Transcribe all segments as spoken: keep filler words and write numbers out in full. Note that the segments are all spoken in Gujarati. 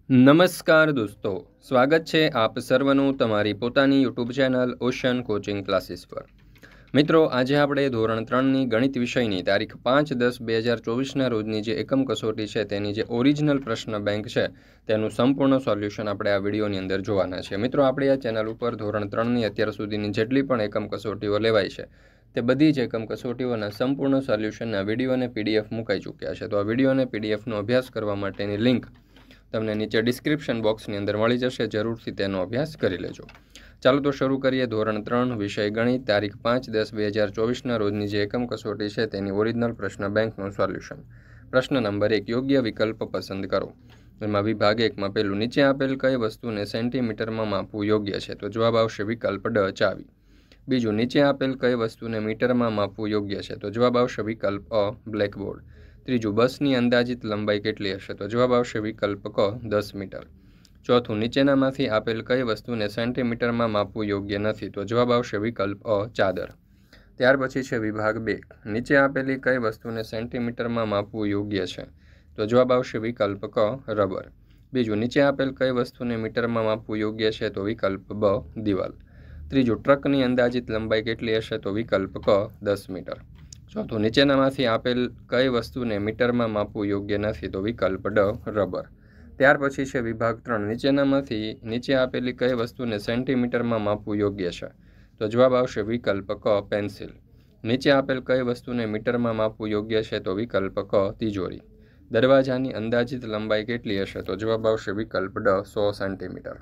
નમસ્કાર દોસ્તો, સ્વાગત છે આપ સર્વનું તમારી પોતાની YouTube channel Ocean Coaching Classes પર। મિત્રો, આજે આપણે ધોરણ ત્રણની ગણિત વિષયની તારીખ પાંચ દસ બે હજાર ચોવીસના રોજની જે એકમ કસોટી છે તેની જે ઓરિજિનલ પ્રશ્ન બેંક છે તેનું સંપૂર્ણ સોલ્યુશન આપણે આ વિડીયોની અંદર જોવાના છે। મિત્રો, આપણે આ ચેનલ ઉપર ધોરણ ત્રણની અત્યાર સુધીની જેટલી પણ એકમ કસોટીઓ લેવાય છે તે બધી જ એકમ કસોટીઓના સંપૂર્ણ સોલ્યુશનના વિડીયો અને પીડીએફ મુકાઈ ચૂક્યા છે। તો આ વિડીયો અને પીડીએફનો અભ્યાસ કરવા માટેની લિંક તમને નીચે ડિસ્ક્રિપ્શન બોક્સની અંદર મળી જશે, જરૂરથી તેનો અભ્યાસ કરી લેજો। ચાલો તો શરૂ કરીએ ધોરણ ત્રણ વિષય ગણિત તારીખ પાંચ દસ બે હજાર ચોવીસના રોજની જે એકમ કસોટી છે તેની ઓરિજિનલ પ્રશ્ન બેંકનું સોલ્યુશન। પ્રશ્ન નંબર એક, યોગ્ય વિકલ્પ પસંદ કરો। એમાં વિભાગ એકમાં પહેલું, નીચે આપેલ કઈ વસ્તુને સેન્ટીમીટરમાં માપવું યોગ્ય છે? તો જવાબ આવશે વિકલ્પ ડ, ચાવી। બીજું, નીચે આપેલ કઈ વસ્તુને મીટરમાં માપવું યોગ્ય છે? તો જવાબ આવશે વિકલ્પ અ, બ્લેકબોર્ડ। ત્રીજું, બસની અંદાજિત લંબાઈ કેટલી હશે? તો જવાબ આવશે વિકલ્પ ક, દસ મીટર। ચોથું, નીચેનામાંથી આપેલ કઈ વસ્તુને સેન્ટીમીટરમાં માપવું યોગ્ય નથી? તો જવાબ આવશે વિકલ્પ અ, ચાદર। ત્યાર પછી છે વિભાગ બે, નીચે આપેલી કઈ વસ્તુને સેન્ટીમીટરમાં માપવું યોગ્ય છે? તો જવાબ આવશે વિકલ્પ ક, રબર। બીજું, નીચે આપેલ કઈ વસ્તુને મીટરમાં માપવું યોગ્ય છે? તો વિકલ્પ બ, દિવાલ। ત્રીજું, ટ્રકની અંદાજિત લંબાઈ કેટલી હશે? તો વિકલ્પ ક, દસ મીટર। ચોથું, નીચેનામાંથી આપેલ કઈ વસ્તુને મીટરમાં માપવું યોગ્ય નથી? તો વિકલ્પ ડ, રબર। ત્યાર પછી છે વિભાગ ત્રણ, નીચેનામાંથી નીચે આપેલી કઈ વસ્તુને સેન્ટીમીટરમાં માપવું યોગ્ય છે? તો જવાબ આવશે વિકલ્પ ક, પેન્સિલ। નીચે આપેલ કઈ વસ્તુને મીટરમાં માપવું યોગ્ય છે? તો વિકલ્પ ક, તિજોરી। દરવાજાની અંદાજિત લંબાઈ કેટલી હશે? તો જવાબ આવશે વિકલ્પ ડ, સો સેન્ટીમીટર।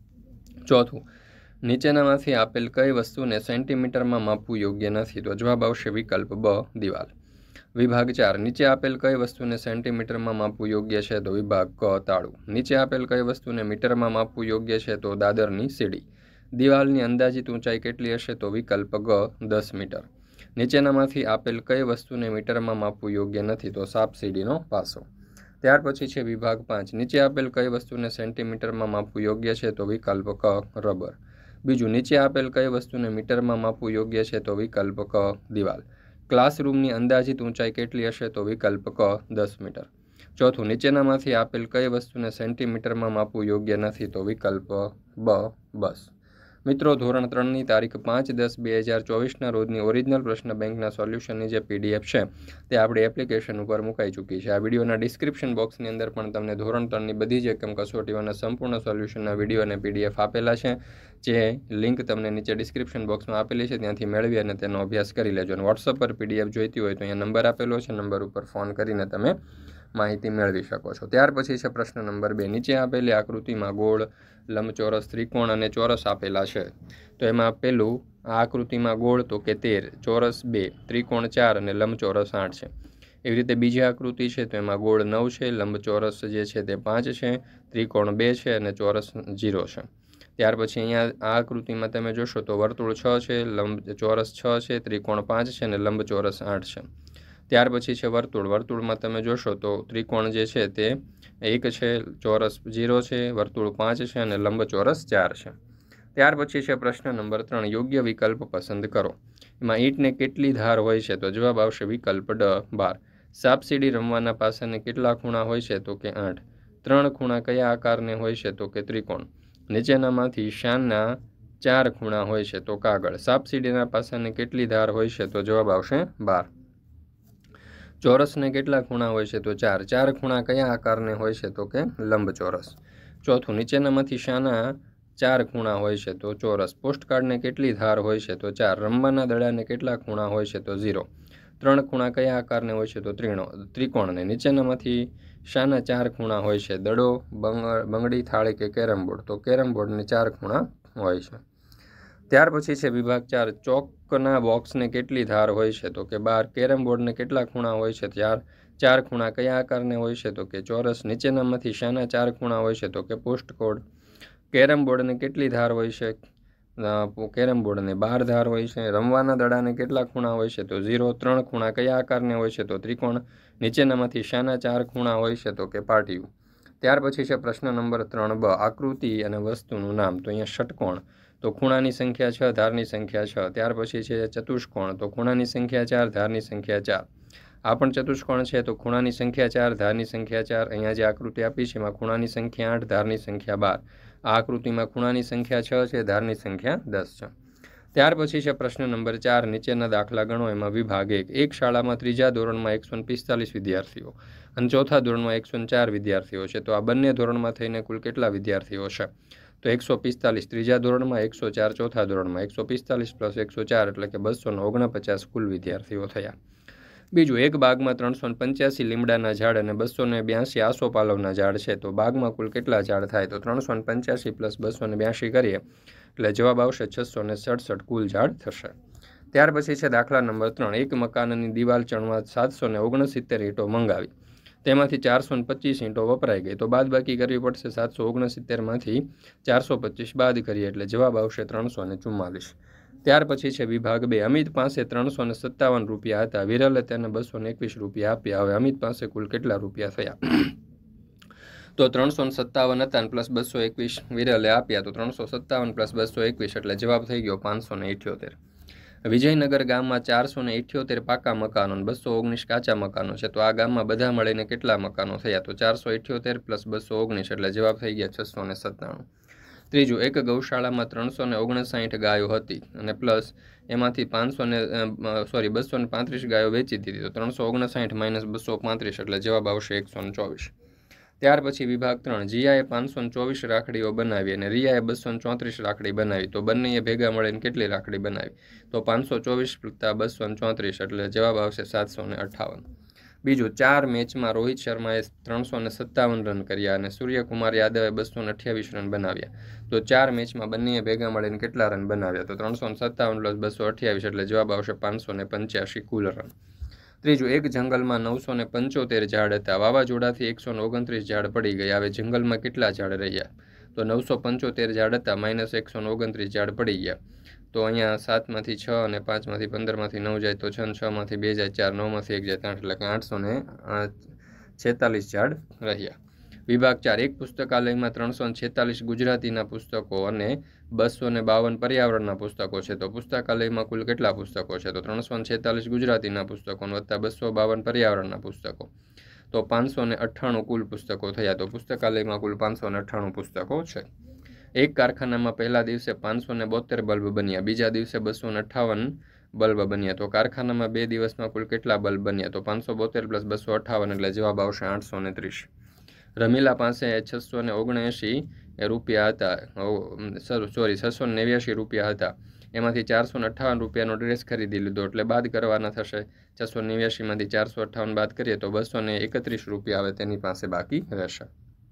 ચોથું, નીચેનામાંથી આપેલ કઈ વસ્તુને સેન્ટીમીટરમાં માપવું યોગ્ય નથી? તો જવાબ આવશે વિકલ્પ બ, દિવાલ। વિભાગ ચાર, નીચે આપેલ કઈ વસ્તુને સેન્ટીમીટરમાં માપવું યોગ્ય છે? તો વિભાગ ક, તાળું। નીચે આપેલ કઈ વસ્તુને મીટરમાં માપવું યોગ્ય છે? તો દાદરની સીડી। દિવાલની અંદાજિત ઊંચાઈ કેટલી હશે? તો વિકલ્પ ગ, દસ મીટર। નીચેનામાંથી આપેલ કઈ વસ્તુને મીટરમાં માપવું યોગ્ય નથી? તો સાપ સીડીનો પાસો। ત્યાર પછી છે વિભાગ પાંચ, નીચે આપેલ કઈ વસ્તુને સેન્ટીમીટરમાં માપવું યોગ્ય છે? તો વિકલ્પ ક, રબર। બીજું, નીચે આપેલ કઈ વસ્તુને મીટરમાં માપવું યોગ્ય છે? તો વિકલ્પ ક, દિવાલ। ક્લાસરૂમની અંદાજિત ઊંચાઈ કેટલી હશે? તો વિકલ્પ ક, દસ મીટર। ચોથું, નીચેનામાંથી આપેલ કઈ વસ્તુને સેન્ટીમીટરમાં માપવું યોગ્ય નથી? તો વિકલ્પ બ, બસ। મિત્રો, ધોરણ ત્રણની તારીખ પાંચ દસ બે હજાર ચોવીસના રોજની ઓરિજિનલ પ્રશ્ન બેંકના સોલ્યુશનની જે પીડીએફ છે તે આપણી એપ્લિકેશન ઉપર મુકાઈ ચૂકી છે। આ વિડીયોના ડિસ્ક્રિપ્શન બોક્સની અંદર પણ તમને ધોરણ ત્રણની બધી જ એકમ કસોટીઓના સંપૂર્ણ સોલ્યુશનના વિડીયો અને પીડીએફ આપેલા છે, જે લિંક તમને નીચે ડિસ્ક્રિપ્શન બોક્સમાં આપેલી છે, ત્યાંથી મેળવી અને તેનો અભ્યાસ કરી લેજો। અને વોટ્સઅપ પર પીડીએફ જોઈતી હોય તો અહીંયા નંબર આપેલો છે, નંબર ઉપર ફોન કરીને તમે માહિતી મેળવી શકો છો। ત્યાર પછી છે પ્રશ્ન નંબર બે, નીચે આપેલી આકૃતિમાં ગોળ, લંબચોરસ, ત્રિકોણ અને ચોરસ આપેલા છે। તો એમાં પેલું, આ આકૃતિમાં ગોળ તો કે તેર, ચોરસ બે, ત્રિકોણ ચાર અને લંબચોરસ આઠ છે। એવી રીતે બીજી આકૃતિ છે તો એમાં ગોળ નવ છે, લંબચોરસ જે છે તે પાંચ છે, ત્રિકોણ બે છે અને ચોરસ ઝીરો છે। ત્યાર પછી અહીંયા આ આકૃતિમાં તમે જોશો તો વર્તુળ છ છે, લંબ ચોરસ છ છે, ત્રિકોણ પાંચ છે અને લંબચોરસ આઠ છે। ત્યાર પછી છે વર્તુળ, વર્તુળમાં તમે જોશો તો ત્રિકોણ જે છે તે એક છે, ચોરસ ઝીરો છે, વર્તુળ પાંચ છે અને લંબચોરસ ચાર છે। ત્યાર પછી છે પ્રશ્ન નંબર ત્રણ, યોગ્ય વિકલ્પ પસંદ કરો। એમાં ઈંટને કેટલી ધાર હોય છે? તો જવાબ આવશે વિકલ્પ ડ, બાર। સાપસીડી રમવાના પાસાને કેટલા ખૂણા હોય છે? તો કે આઠ। ત્રણ ખૂણા કયા આકારને હોય છે? તો કે ત્રિકોણ। નીચેનામાંથી શાના ચાર ખૂણા હોય છે? તો કાગળ। સાપસીડીના પાસાને કેટલી ધાર હોય છે? તો જવાબ આવશે બાર। ચોરસને કેટલા ખૂણા હોય છે? તો ચાર। ચાર ખૂણા કયા આકારને હોય છે? તો કે લંબચોરસ। ચોથું, નીચેનામાંથી શાના ચાર ખૂણા હોય છે? તો ચોરસ। પોસ્ટકાર્ડને કેટલી ધાર હોય છે? તો ચાર। રમવાના દડાને કેટલા ખૂણા હોય છે? તો ઝીરો। ત્રણ ખૂણા કયા આકારને હોય છે? તો ત્રિણો ત્રિકોણને। નીચેનામાંથી શાના ચાર ખૂણા હોય છે? દડો, બંગડી, થાળી કે કેરમ બોર્ડ? તો કેરમ બોર્ડને ચાર ખૂણા હોય છે। ત્યાર પછી છે વિભાગ ચાર, ચોકના બોક્સને કેટલી ધાર હોય છે? તો કે બાર। કેરમ બોર્ડને કેટલા ખૂણા હોય છે? ચાર। ચાર ખૂણા કયા આકારને હોય છે? તો કે ચોરસ। નીચેનામાંથી શાના ચાર ખૂણા હોય છે? તો કે પોસ્ટકોર્ડ। કેરમ બોર્ડને કેટલી ધાર હોય છે? કેરમ બોર્ડને બાર ધાર હોય છે। રમવાના દડાને કેટલા ખૂણા હોય છે? તો ઝીરો। ત્રણ ખૂણા કયા આકારને હોય છે? તો ત્રિકોણ। નીચેનામાંથી શાના ચાર ખૂણા હોય છે? તો કે પાટિયું। ત્યાર પછી છે પ્રશ્ન નંબર ત્રણ બ, આકૃતિ અને વસ્તુનું નામ। તો અહીંયા ષટકોણ, તો ખૂણાની સંખ્યા છ, ધારની સંખ્યા છ। ત્યાર પછી છે ચતુષ્કોણ, તો ખૂણાની સંખ્યા ચાર, ધારની સંખ્યા ચાર। આ પણ ચતુષ્કોણ છે તો ખૂણાની સંખ્યા ચાર, ધારની સંખ્યા ચાર. અહીંયા જે આકૃતિ આપી છે એમાં ખૂણાની સંખ્યા આઠ, ધારની સંખ્યા બાર. આ આકૃતિમાં ખૂણાની સંખ્યા છ છે, ધારની સંખ્યા દસ છે. ત્યાર પછી છે પ્રશ્ન નંબર ચાર. નીચેના દાખલા ગણો. એમાં વિભાગ એક. એક શાળામાં ત્રીજા ધોરણમાં એકસો પિસ્તાલીસ વિદ્યાર્થીઓ અને ચોથા ધોરણમાં એકસો ચાર વિદ્યાર્થીઓ છે. તો આ બંને ધોરણમાં થઈને કુલ કેટલા વિદ્યાર્થીઓ છે? તો એકસો પિસ્તાલીસ ત્રીજા ધોરણમાં, એકસો ચાર ચોથા ધોરણમાં. એકસો પિસ્તાલીસ પ્લસ એકસો ચાર એટલે કે બસો ઓગણપચાસ કુલ વિદ્યાર્થીઓ થયા. બીજું, એક બાગમાં ત્રણસો પંચ્યાસી લીમડાના ઝાડ અને બસો ને બ્યાસી આસોપાલવના ઝાડ છે. તો બાગમાં કુલ કેટલા ઝાડ થાય? તો ત્રણસો પંચ્યાસી પ્લસ બસો ને બ્યાસી કરીએ એટલે જવાબ આવશે છસો ને સડસઠ કુલ ઝાડ થશે. ત્યાર પછી છે દાખલા નંબર ત્રણ. એક મકાનની દિવાલ ચણવા સાતસો ને ઓગણસિત્તેર ઈંટો મંગાવી, તેમાંથી ચારસો ને પચીસ ઈંટો વપરાઈ ગઈ. તો બાદ બાકી કરવી પડશે. સાતસો ઓગણસિત્તેરમાંથી ચારસો પચીસ બાદ કરીએ એટલે જવાબ આવશે ત્રણસો ને ચુમ્માલીસ. ત્યાર પછી છે વિભાગ બે. અમિત પાસે ત્રણસો ને સત્તાવન રૂપિયા હતા, વિરલે તેને બસો ને એકવીસ રૂપિયા આપ્યા. હવે અમિત પાસે કુલ કેટલા રૂપિયા થયા? તો ત્રણસો ને સત્તાવન હતા અને પ્લસ બસો એકવીસ વિરલે આપ્યા. તો ત્રણસો સત્તાવન પ્લસ બસો એકવીસ એટલે જવાબ થઈ ગયો પાંચસો ને ઇઠ્યોતેર. વિજયનગર ગામમાં ચારસો ને ઇઠ્યોતેર પાકા મકાનો અને બસો ઓગણીસ કાચા મકાનો છે. તો આ ગામમાં બધા મળીને કેટલા મકાનો થયા? તો ચારસો ઇઠ્યોતેર પ્લસ બસો ઓગણીસ એટલે જવાબ થઈ ગયા છસો ને સત્તાણું. ત્રીજું, એક ગૌશાળામાં ત્રણસો ને ઓગણસાઠ ગાયો હતી અને પ્લસ એમાંથી પાંચસો ને સોરી બસો ને પાંત્રીસ ગાયો વેચી દીધી. તો ત્રણસો ઓગણસાઠ માઇનસ બસો પાંત્રીસ એટલે જવાબ આવશે એકસો ને ચોવીસ. ત્યાર પછી વિભાગ ત્રણ. જીયાએ પાંચસો ને ચોવીસ રાખડીઓ બનાવી અને રિયાએ બસો ને ચોત્રીસ રાખડી બનાવી. તો બંનેએ ભેગા મળીને કેટલી રાખડી બનાવી? તો પાંચસો ચોવીસ વત્તા બસો ને ચોત્રીસ એટલે જવાબ આવશે સાતસો ને અઠ્ઠાવન. બીજું, ચાર મેચમાં રોહિત શર્માએ ત્રણસો ને સત્તાવન રન કર્યા અને સૂર્યકુમાર યાદવે બસો ને અઠ્યાવીસ રન બનાવ્યા. તો ચાર મેચમાં બંનેએ ભેગા મળીને કેટલા રન બનાવ્યા? તો ત્રણસો ને સત્તાવન પ્લસ બસો અઠ્યાવીસ એટલે જવાબ આવશે પાંચસો ને પંચ્યાસી કુલ રન. ત્રીજું, એક જંગલમાં નવસો ને પંચોતેર ઝાડ હતા, વાવાઝોડાથી એકસો ને ઓગણત્રીસ ઝાડ પડી ગયા. હવે જંગલમાં કેટલા ઝાડ રહ્યા? તો નવસો પંચોતેર ઝાડ હતા માઇનસ એકસો ને ઓગણત્રીસ ઝાડ પડી ગયા. તો અહીંયા સાતમાંથી છ અને પાંચમાંથી પંદરમાંથી નવ જાય તો છ ને છમાંથી બે જાય ચાર, નવમાંથી એક જાય ત્રણ એટલે કે આઠસો ને છેતાલીસ ઝાડ રહ્યા. વિભાગ ચાર. એક પુસ્તકાલયમાં ત્રણસો ને છેતાલીસ ગુજરાતીના પુસ્તકો અને બસો ને બાવન પર્યાવરણના પુસ્તકો છે. તો પુસ્તકાલયમાં કુલ કેટલા પુસ્તકો છે? તો ત્રણસો ને છેતાલીસ ગુજરાતીના પુસ્તકો વત્તા બસો બાવન પર્યાવરણના પુસ્તકો. તો પાંચસો ને અઠ્ઠાણું કુલ પુસ્તકો થયા. તો પુસ્તકાલયમાં કુલ પાંચસો ને અઠ્ઠાણું પુસ્તકો છે. એક કારખાનામાં પહેલા દિવસે પાંચસો ને બોતેર બલ્બ બન્યા, બીજા દિવસે બસો ને અઠ્ઠાવન બલ્બ બન્યા. તો કારખાનામાં બે દિવસમાં કુલ કેટલા બલ્બ બન્યા? તો પાંચસો બોતેર પ્લસ બસો અઠ્ઠાવન એટલે જવાબ આવશે આઠસો ને ત્રીસ. રમીલા પાસે છસો ને ઓગણએંશી રૂપિયા હતા સોરી છસો ને નેવ્યાસી રૂપિયા હતા. એમાંથી ચારસો ને અઠ્ઠાવન રૂપિયાનો ડ્રેસ ખરીદી લીધો એટલે બાદ કરવાના થશે. છસો નેવ્યાસીમાંથી ચારસો અઠ્ઠાવન બાદ કરીએ તો બસો ને એકત્રીસ રૂપિયા આવે તેની પાસે બાકી રહેશે.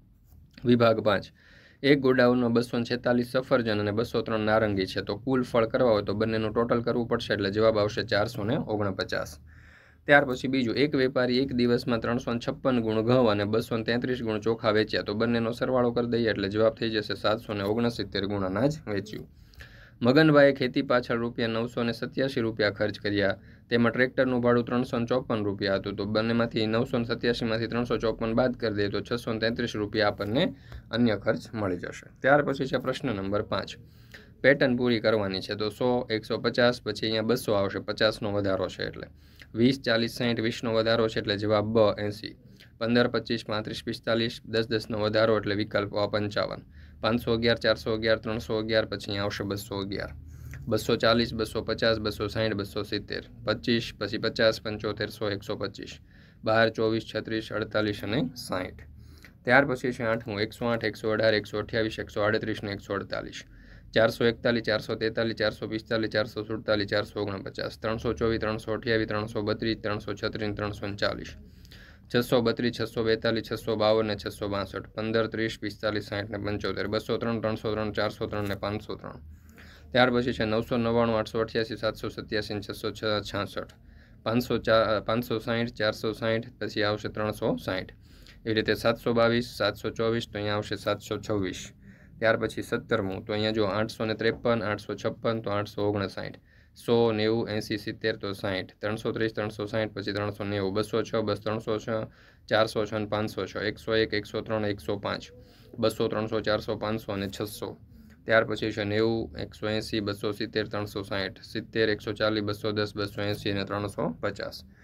વિભાગ પાંચ. એક ગોડાઉનમાં બસો છેતાલીસ સફરજન અને બસો ત્રણ નારંગી છે. તો કુલ ફળ કરવા હોય તો બંનેનું ટોટલ કરવું પડશે એટલે જવાબ આવશે ચારસો ને ઓગણપચાસ. ત્યાર પછી બીજું, એક વેપારી એક દિવસમાં ત્રણસો છપ્પન ગુણ ઘઉં અને બસો તેત્રીસ ગુણ ચોખા વેચ્યા. તો બંનેનો સરવાળો કરી દઈએ એટલે જવાબ થઈ જશે સાતસો ને ઓગણસિત્તેર ગુણ અનાજ વેચ્યું. મગનભાઈએ ખેતી પાછળ રૂપિયા નવસો ને સત્યાસી રૂપિયા ખર્ચ કર્યા, તેમાં ટ્રેક્ટરનું ભાડું ત્રણસો ચોપન રૂપિયા હતું. તો બંનેમાંથી નવસો સત્યાસીમાંથી ત્રણસો ચોપન બાદ કરી દઈએ તો છસો તેત્રીસ રૂપિયા આપણને અન્ય ખર્ચ મળી જશે. ત્યાર પછી છે પ્રશ્ન નંબર પાંચ. પેટર્ન પૂરી કરવાની છે. તો સો, એકસો પચાસ, પછી અહીંયા બસો આવશે, પચાસનો વધારો છે એટલે વીસ, ચાલીસ, સાઠ, વીસનો વધારો છે એટલે જવાબ બ એંસી. પંદર, પચીસ, પાંત્રીસ, પિસ્તાલીસ, દસ દસનો વધારો એટલે વિકલ્પ અ પંચાવન. પાંચસો અગિયાર, ચારસો અગિયાર, ત્રણસો અગિયાર, પછી અહીંયા આવશે બસો અગિયાર. બસો ચાલીસ, બસો પચાસ, બસો સાઠ, બસો સિત્તેર, પચીસ, પછી પચાસ, પંચોતેર, સો, એકસો પચીસ, બાર, ચોવીસ, છત્રીસ, અડતાલીસ અને સાઠ. ત્યાર પછી છે આઠમું. એકસો આઠ, એકસો અઢાર, એકસો અઠ્યાવીસ, એકસો આડત્રીસ ને એકસો અડતાલીસ. ચારસો એકતાલીસ, ચારસો તેતાલીસ, ચારસો પિસ્તાલીસ, ચારસો સુડતાલીસ, ચારસો ઓગણપચાસ, ત્રણસો ચોવીસ, ત્રણસો અઠ્યાવીસ, ત્રણસો બત્રીસ, ત્રણસો છત્રીસ, ત્રણસો ચાલીસ, છસો બત્રીસ, છસો બેતાલીસ, છસો બાવન ને છસો બાસઠ, પંદર, ત્રીસ, પિસ્તાલીસ, સાઠ ને પંચોતેર, બસો ત્રણ, ત્રણસો ત્રણ, ચારસો ત્રણ ને પાંચસો ત્રણ. ત્યાર પછી છે નવસો નવ્વાણું, આઠસો અઠ્યાસી, સાતસો સત્યાસી ને છસો છાસઠ, પાંચસો ચાર પાંચસો સાઠ, ચારસો સાઠ, પછી આવશે ત્રણસો સાઠ. એવી રીતે સાતસો બાવીસ, સાતસો ચોવીસ, તો અહીંયા આવશે સાતસો છવ્વીસ. ત્યાર પછી સત્તરમું. તો અહીંયા જો આઠસો ને ત્રેપન, આઠસો છપ્પન, તો આઠસો ઓગણસાઠ, સો, નેવું, એંસી, સિત્તેર, તો સાઠ, ત્રણસો ત્રીસ, ત્રણસો સાઠ, પછી ત્રણસો નેવું, બસો છ, બસ ત્રણસો છ, ચારસો છ ને પાંચસો છ, એકસો એક, એકસો ત્રણ, એકસો પાંચ, બસો, ત્રણસો, ચારસો, પાંચસો અને છસો. ત્યાર પછી છે નેવું, એકસો એંસી, બસો સિત્તેર, ત્રણસો સાઠ, સિત્તેર, એકસો ચાલીસ, બસો દસ, બસો એંસી અને ત્રણસો પચાસ.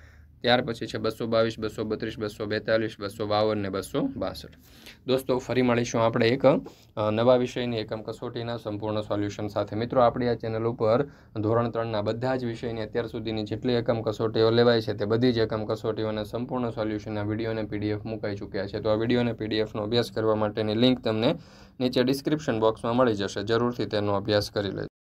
ત્યાર પછી છે બસો બાવીસ, બસો બત્રીસ, બસો બેતાલીસ, બસો બાવન ને બસો બાસઠ. દોસ્તો ફરી મળીશું આપણે એક નવા વિષયની એકમ કસોટીના સંપૂર્ણ સોલ્યુશન સાથે. મિત્રો આપણી આ ચેનલ ઉપર ધોરણ ત્રણના બધા જ વિષયની અત્યાર સુધીની જેટલી એકમ કસોટીઓ લેવાય છે તે બધી જ એકમ કસોટીઓના સંપૂર્ણ સોલ્યુશનના વિડીયો અને પીડીએફ મુકાઈ ચૂક્યા છે. તો આ વિડીયો અને પીડીએફનો અભ્યાસ કરવા માટેની લિંક તમને નીચે ડિસ્ક્રિપ્શન બોક્સમાં મળી જશે. જરૂરથી તેનો અભ્યાસ કરી લેજો.